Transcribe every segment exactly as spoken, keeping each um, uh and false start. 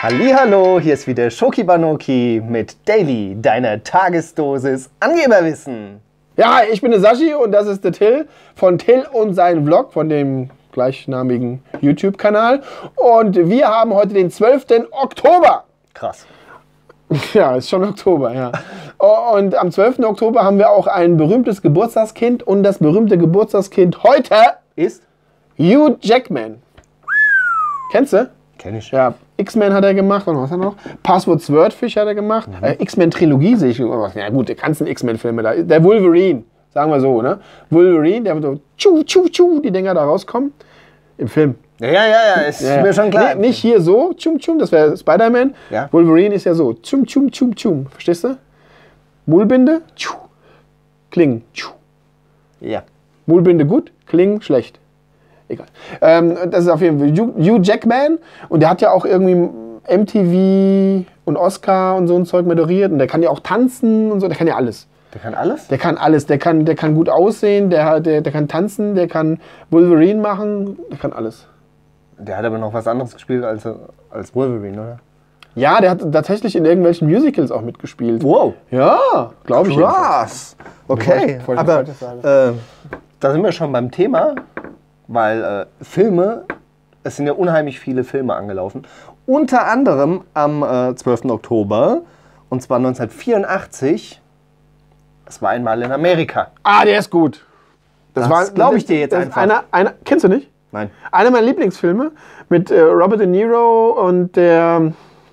Hallihallo, hier ist wieder Schoki Banoki mit Daily, deiner Tagesdosis Angeberwissen. Ja, ich bin der Sashi und das ist der Till von Till und sein Vlog von dem gleichnamigen YouTube-Kanal. Und wir haben heute den zwölften Oktober. Krass. Ja, ist schon Oktober, ja. Und am zwölften Oktober haben wir auch ein berühmtes Geburtstagskind. Und das berühmte Geburtstagskind heute Ist? Hugh Jackman. Kennst du? Kenn ich. Ja, X-Men hat er gemacht. Und was hat er noch? Passwort Swordfish hat er gemacht. Mhm. Äh, X-Men-Trilogie sehe ich. Ja gut, die ganzen X-Men-Filme da. Der Wolverine, sagen wir so, ne? Wolverine, der wird so tschu, tschu, tschu, die Dinger da rauskommen. Im Film. Ja, ja, ja, ja, ist Ja, mir schon klar. Nee, nicht hier so, tschum, tschum, das wäre Spider-Man. Ja. Wolverine ist ja so, tschum, tschum, tschum, tschum. Verstehst du? Mullbinde, tschu, Klingen, tschu. Ja. Mullbinde gut, Klingen schlecht. Egal. Ähm, das ist auf jeden Fall Hugh, Hugh Jackman. Und der hat ja auch irgendwie M T V und Oscar und so ein Zeug moderiert. Und der kann ja auch tanzen und so, der kann ja alles. Der kann alles? Der kann alles. Der kann, der kann gut aussehen, der, der, der kann tanzen, der kann Wolverine machen, der kann alles. Der hat aber noch was anderes gespielt als, als Wolverine, oder? Ja, der hat tatsächlich in irgendwelchen Musicals auch mitgespielt. Wow. Ja, glaube ich. Krass. Okay, Bevor ich- bevor ich aber was Falsches sage. äh, da sind wir schon beim Thema, weil äh, Filme, es sind ja unheimlich viele Filme angelaufen. Unter anderem am äh, zwölften Oktober, und zwar neunzehnhundertvierundachtzig, es war einmal in Amerika. Ah, der ist gut. Das glaube ich dir jetzt das ist einfach. Einer, einer, kennst du nicht? Nein. Einer meiner Lieblingsfilme mit äh, Robert De Niro und der...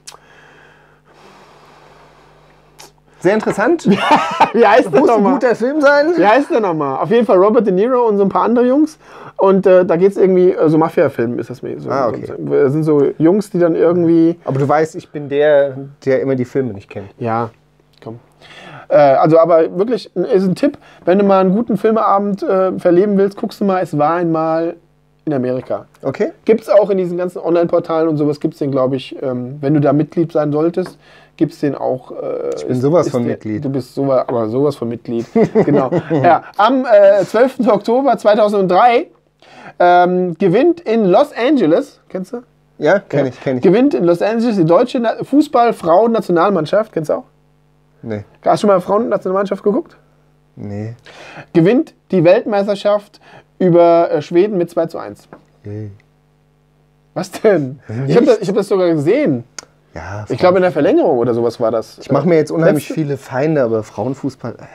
Sehr interessant. Wie heißt der Muss ein nochmal? guter Film sein. Wie heißt der nochmal? Auf jeden Fall Robert De Niro und so ein paar andere Jungs. Und äh, da geht es irgendwie, äh, so Mafia-Film ist das mehr. So, Ah, okay. so, das sind so Jungs, die dann irgendwie... Aber du weißt, ich bin der, der immer die Filme nicht kennt. Ja, komm. Äh, also aber wirklich, ist ein Tipp, wenn du mal einen guten Filmeabend äh, verleben willst, guckst du mal, es war einmal in Amerika. Okay. Gibt es auch in diesen ganzen Online-Portalen und sowas, gibt es den, glaube ich, ähm, wenn du da Mitglied sein solltest, gibt es den auch. Äh, Ich bin sowas von Mitglied. Du bist sowas, aber sowas von Mitglied. Genau. Ja, am äh, zwölften Oktober zweitausenddrei ähm, gewinnt in Los Angeles, kennst du? Ja, kenn ich, kenn ich. Gewinnt in Los Angeles die deutsche Na- Fußball-Frauen-Nationalmannschaft, kennst du auch? Nee. Hast du schon mal Frauen-Nationalmannschaft geguckt? Nee. Gewinnt die Weltmeisterschaft über äh, Schweden mit zwei zu eins. Hey. Was denn? Ich habe das, ich hab das sogar gesehen. Ja, Ich glaube in der Verlängerung oder sowas war das. Ich mache mir jetzt unheimlich Letzte- viele Feinde, aber Frauenfußball. äh,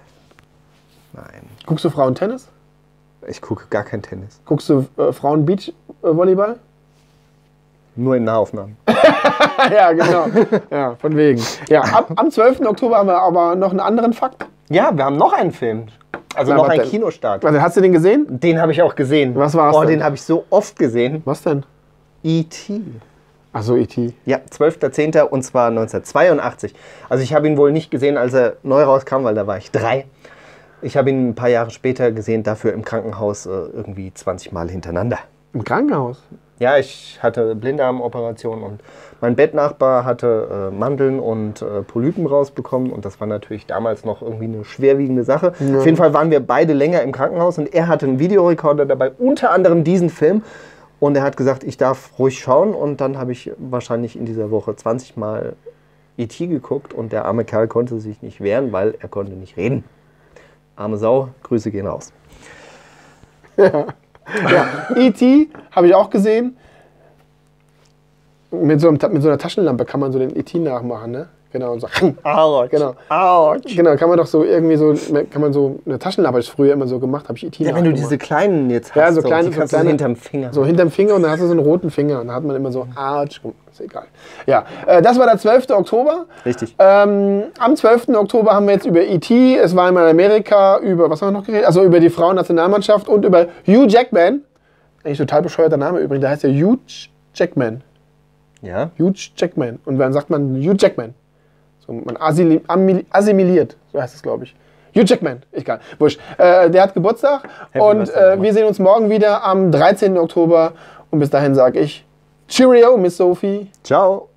Nein. Guckst du Frauen-Tennis? Ich gucke gar kein Tennis. Guckst du äh, Frauen-Beach-Volleyball? Nur in Nahaufnahmen. Ja, genau. Ja, von wegen. Ja, ab, am zwölften Oktober haben wir aber noch einen anderen Fakt. Ja, wir haben noch einen Film. Also Na, noch was einen denn? Kinostart. Warte, hast du den gesehen? Den habe ich auch gesehen. Was war's Oh, denn? den habe ich so oft gesehen. Was denn? E T Achso, E T Ja, zwölfter zehnter und zwar neunzehnhundertzweiundachtzig. Also ich habe ihn wohl nicht gesehen, als er neu rauskam, weil da war ich drei. Ich habe ihn ein paar Jahre später gesehen, dafür im Krankenhaus äh, irgendwie zwanzig Mal hintereinander. Im Krankenhaus. Ja, ich hatte Blinddarmoperation und mein Bettnachbar hatte äh, Mandeln und äh, Polypen rausbekommen und das war natürlich damals noch irgendwie eine schwerwiegende Sache. Ja. Auf jeden Fall waren wir beide länger im Krankenhaus und er hatte einen Videorekorder dabei, unter anderem diesen Film. Und er hat gesagt, ich darf ruhig schauen und dann habe ich wahrscheinlich in dieser Woche zwanzig Mal E T geguckt und der arme Kerl konnte sich nicht wehren, weil er konnte nicht reden. Arme Sau, Grüße gehen raus. Ja, E T habe ich auch gesehen. Mit so, einem, Ta- mit so einer Taschenlampe kann man so den E T nachmachen, ne? Genau, so. Autsch. Genau. Autsch. Genau, kann man doch so irgendwie so, kann man so, eine Taschenlampe habe ich früher immer so gemacht, habe ich E T Ja, wenn du nachgemacht. diese kleinen jetzt hast, Ja, so kleine- die so kannst kleine- du hinterm Finger. So hinterm Finger und dann hast du so einen roten Finger und dann hat man immer so, ah, ist egal. Ja, äh, das war der zwölfte Oktober. Richtig. Ähm, am zwölften Oktober haben wir jetzt über E T, es war einmal in Amerika, über, was haben wir noch geredet? Also über die Frauennationalmannschaft und über Hugh Jackman. Eigentlich total bescheuerter Name übrigens, der heißt ja Hugh Jackman. Ja. Hugh Jackman. Und dann sagt man Hugh Jackman. So, man asili- amili- assimiliert, so heißt es, glaube ich. Hugh Jackman, egal, wurscht. Äh, der hat Geburtstag Happy und Birthday äh, nochmal. wir sehen uns morgen wieder am dreizehnten Oktober. Und bis dahin sage ich Cheerio, Miss Sophie. Ciao.